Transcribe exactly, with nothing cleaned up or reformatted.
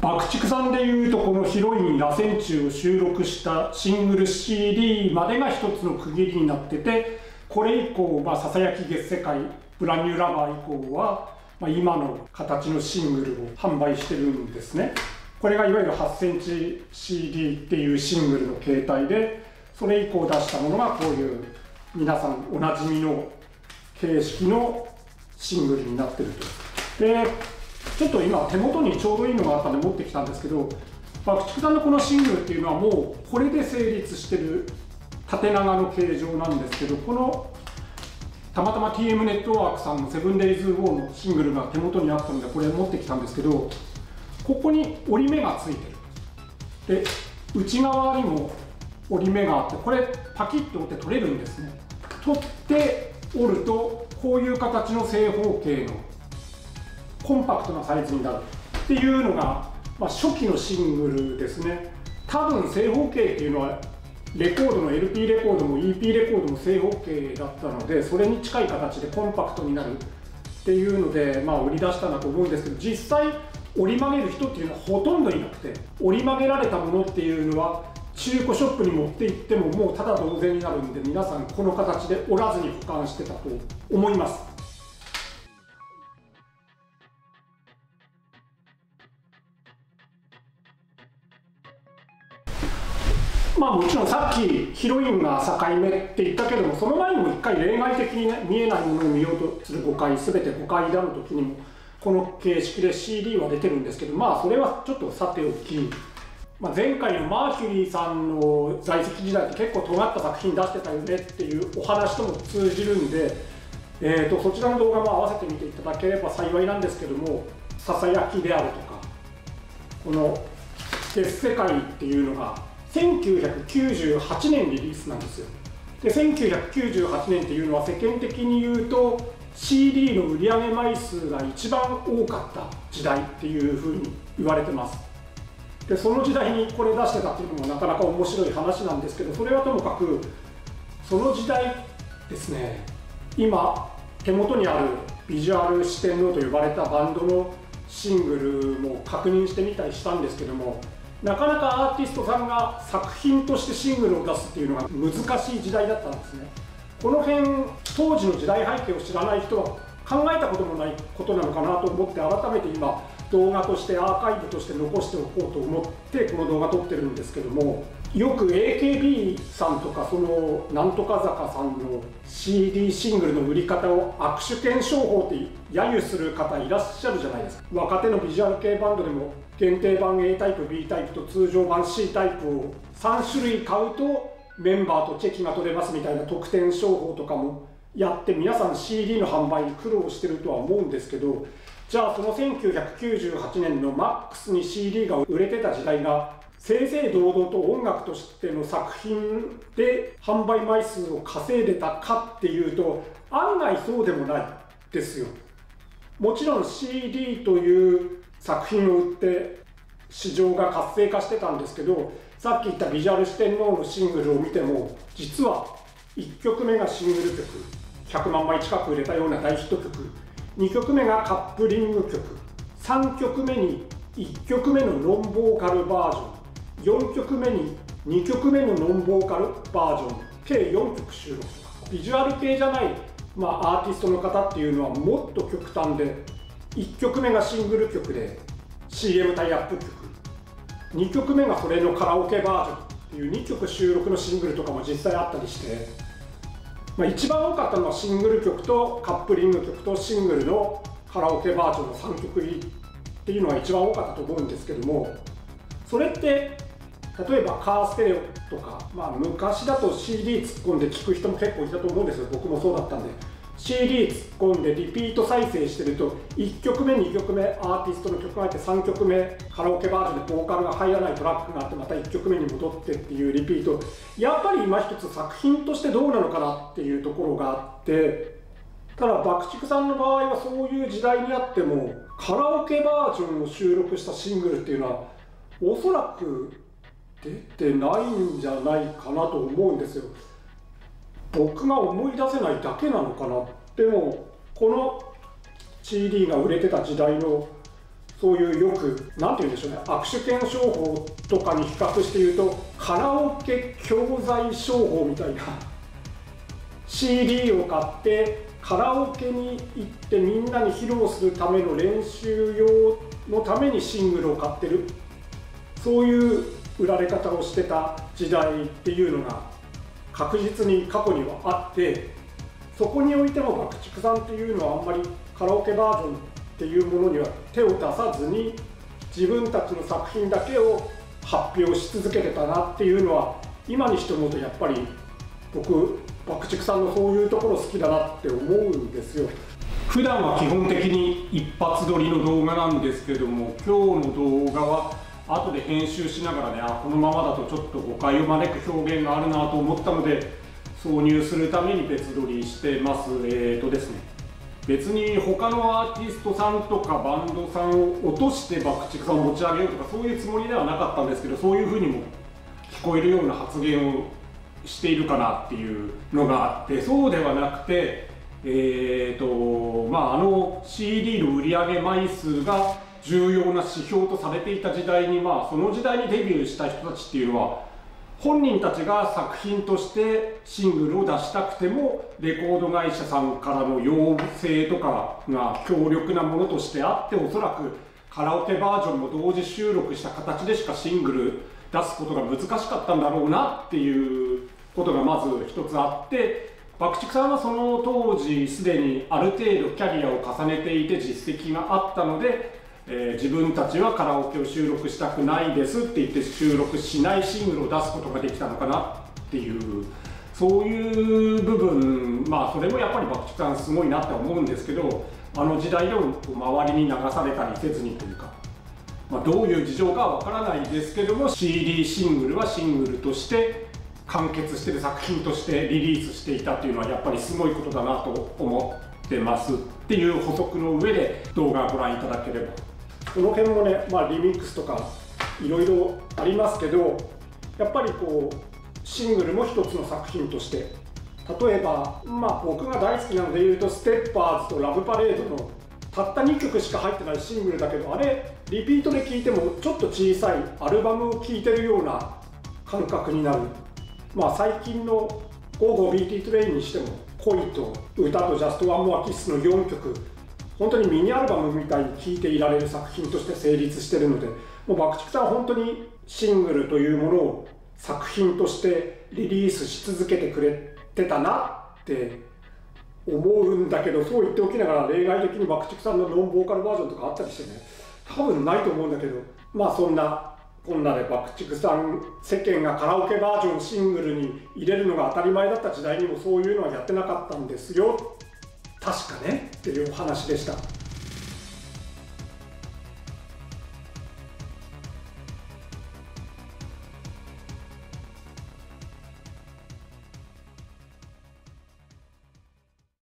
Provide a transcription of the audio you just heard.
爆竹さんでいうとこのヒロイン螺旋中を収録したシングル シーディー までが一つの区切りになってて、これ以降、まあ、ささやき月世界ブランニューラバー以降は、まあ、今の形のシングルを販売してるんですね。これがいわゆるはちセンチ シーディー っていうシングルの形態で、それ以降出したものがこういう皆さんおなじみの形式のシングルになってると。でちょっと今手元にちょうどいいのがあったんで持ってきたんですけど、爆竹さんのこのシングルっていうのはもうこれで成立してる縦長の形状なんですけど、このたまたま ティーエム ネットワークさんのセブンデイズウォーのシングルが手元にあったのでこれ持ってきたんですけど、ここに折り目がついてる。で内側にも折り目があって、これパキッと折って取れるんですね。取って折るとこういう形の正方形のコンパクトなサイズになるっていうのが、まあ、初期のシングルですね。多分正方形っていうのはレコードの エルピー レコードも イーピー レコードも正方形だったので、それに近い形でコンパクトになるっていうので、まあ、売り出したなと思うんですけど、実際折り曲げる人っていうのはほとんどいなくて、折り曲げられたものっていうのは中古ショップに持って行ってももうただ同然になるんで、皆さんこの形で折らずに保管してたと思います。まあもちろんさっきヒロインが境目って言ったけども、その前にも一回例外的に、ね、見えないものを見ようとする誤解、全て誤解である時にもこの形式で シーディー は出てるんですけど、まあそれはちょっとさておき、まあ、前回のマーキュリーさんの在籍時代って結構尖った作品出してたよねっていうお話とも通じるんで、えー、とそちらの動画も合わせてみていただければ幸いなんですけども、ささやきであるとか、この「月世界」っていうのがせんきゅうひゃくきゅうじゅうはちねんリリースなんですよ。でせんきゅうひゃくきゅうじゅうはちねんっていうのは世間的に言うと シーディー の売上枚数が一番多かった時代っていうふうに言われてます。でその時代にこれ出してたっていうのもなかなか面白い話なんですけど、それはともかくその時代ですね、今手元にあるビジュアル四天王と呼ばれたバンドのシングルも確認してみたりしたんですけども、なかなかアーティストさんが作品としてシングルを出すっていうのが難しい時代だったんですね。この辺当時の時代背景を知らない人は考えたこともないことなのかなと思って、改めて今動画としてアーカイブとして残しておこうと思ってこの動画撮ってるんですけども、よく エーケービー さんとかそのなんとか坂さんの シーディー シングルの売り方を握手券商法って揶揄する方いらっしゃるじゃないですか。若手のビジュアル系バンドでも限定版 エー タイプ ビー タイプと通常版 シー タイプをさん種類買うとメンバーとチェキが取れますみたいな特典商法とかもやって、皆さん シーディー の販売に苦労してるとは思うんですけど、じゃあそのせんきゅうひゃくきゅうじゅうはちねんのマックスに シーディー が売れてた時代が正々堂々と音楽としての作品で販売枚数を稼いでたかっていうと案外そうでもないですよ。もちろん シーディー という作品を売って市場が活性化してたんですけど、さっき言ったビジュアル四天王のシングルを見ても実はいっきょくめがシングル曲、ひゃくまんまい近く売れたような大ヒット曲、にきょくめがカップリング曲、さんきょくめにいっきょくめのノンボーカルバージョン、よんきょくめににきょくめのノンボーカルバージョン、計よんきょく収録とか、ビジュアル系じゃない、まあ、アーティストの方っていうのはもっと極端で、いっきょくめがシングル曲で シーエム タイアップ曲、にきょくめがそれのカラオケバージョンっていうにきょく収録のシングルとかも実際あったりして、まあ、一番多かったのはシングル曲とカップリング曲とシングルのカラオケバージョンのさんきょく入りっていうのが一番多かったと思うんですけども、それって例えばカーステレオとか、まあ、昔だと シーディー 突っ込んで聴く人も結構いたと思うんですよ。僕もそうだったんで シーディー 突っ込んでリピート再生してるといっきょくめにきょくめアーティストの曲が入ってさんきょくめカラオケバージョンでボーカルが入らないトラックがあってまたいっきょくめに戻ってっていうリピート、やっぱり今一つ作品としてどうなのかなっていうところがあって、ただ爆竹さんの場合はそういう時代にあってもカラオケバージョンを収録したシングルっていうのはおそらく出てないんじゃないかなと思うんですよ。僕が思い出せないだけなのかな。でもこの シーディー が売れてた時代のそういうよく何て言うんでしょうね、握手券商法とかに比較して言うとカラオケ教材商法みたいなシーディー を買ってカラオケに行ってみんなに披露するための練習用のためにシングルを買ってる、そういう売られ方をしてた時代っていうのが確実に過去にはあって、そこにおいても爆竹さんっていうのはあんまりカラオケバージョンっていうものには手を出さずに自分たちの作品だけを発表し続けてたなっていうのは今にして思うとやっぱり僕爆竹さんのそういうところ好きだなって思うんですよ。普段は基本的に一発撮りの動画なんですけども、今日の動画は後で編集しながらね、あこのままだとちょっと誤解を招く表現があるなと思ったので挿入するために別撮りしてます。えーとですね別に他のアーティストさんとかバンドさんを落として爆竹さんを持ち上げようとかそういうつもりではなかったんですけど、そういうふうにも聞こえるような発言をしているかなっていうのがあって、そうではなくて、えーとまあ、あの シーディー の売り上げ枚数が重要な指標とされていた時代に、まあ、その時代にデビューした人たちっていうのは本人たちが作品としてシングルを出したくてもレコード会社さんからの要請とかが強力なものとしてあって、おそらくカラオケバージョンも同時収録した形でしかシングル出すことが難しかったんだろうなっていうことがまず一つあって、爆竹さんはその当時すでにある程度キャリアを重ねていて実績があったので、えー、自分たちはカラオケを収録したくないですって言って収録しないシングルを出すことができたのかなっていう、そういう部分、まあそれもやっぱり爆竹さんすごいなって思うんですけど、あの時代でも周りに流されたりせずにというか、まあ、どういう事情かはわからないですけども シーディー シングルはシングルとして完結している作品としてリリースしていたっていうのはやっぱりすごいことだなと思ってますっていう補足の上で動画をご覧いただければ。この辺もね、まあ、リミックスとかいろいろありますけど、やっぱりこうシングルも一つの作品として、例えば、まあ、僕が大好きなので言うとステッパーズとラブパレードのたったにきょくしか入ってないシングルだけど、あれリピートで聴いてもちょっと小さいアルバムを聴いてるような感覚になる。まあ最近の「ゴーゴービーティートレイン」にしても恋と歌とジャストワンモアキスのよんきょく、本当にミニアルバムみたいに聴いていられる作品として成立しているので、もう爆竹さんは本当にシングルというものを作品としてリリースし続けてくれてたなって思うんだけど、そう言っておきながら例外的に爆竹さんのノンボーカルバージョンとかあったりしてね、多分ないと思うんだけど、まあそんなこんなで爆竹さん、世間がカラオケバージョンシングルに入れるのが当たり前だった時代にもそういうのはやってなかったんですよ確かねっていうお話でした。